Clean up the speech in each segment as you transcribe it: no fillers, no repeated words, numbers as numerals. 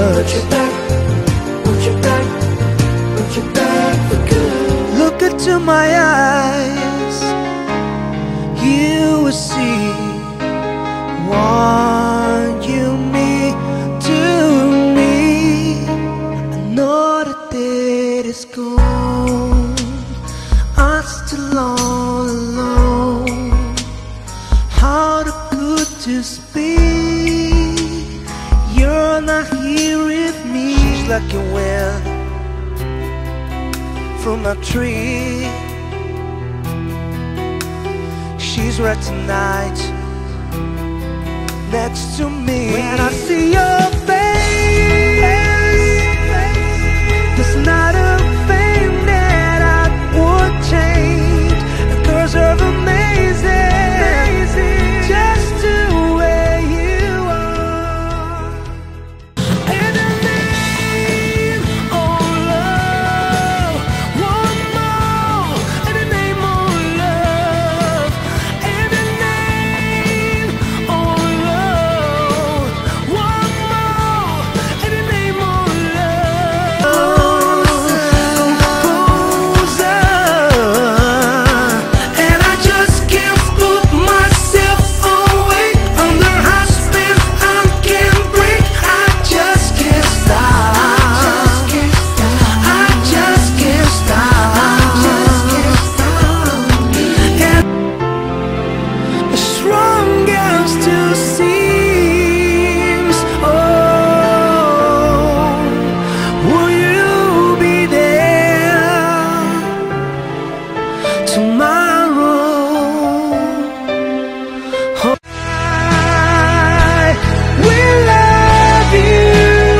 Put your back, put your back, put your back for good. Look into my eyes, you will see what you mean to me. I know that it is gone, I'm still all alone. How to put to speak, you're not here with me. She's like a wind from a tree. She's right tonight next to me. When I see your face, there's not a thing that I would change. The girls are amazing, just the way you are. And the name of love, one more. And the name of love, and the name of love, one more. And the name of love, composer. And I just can't put myself away under high spin. I can't break. I just can't stop. I just can't stop. And as strong as to seems, oh, will you be there tomorrow? I will love you,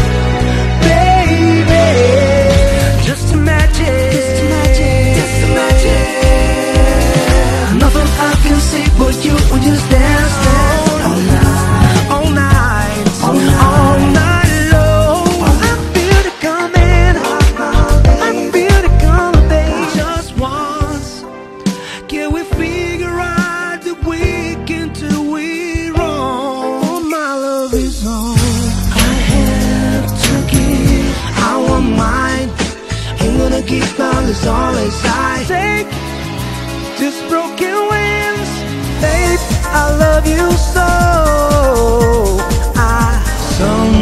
baby. Just imagine, just imagine. Nothing I can say but you when you dance all night, all night, all night long. I feel it coming, I feel it coming, baby. Just once, can we figure out that we can do it wrong? My love is all I have to give. I want mine, ain't gonna give all this all inside. Take this broken wings, babe, I love you so.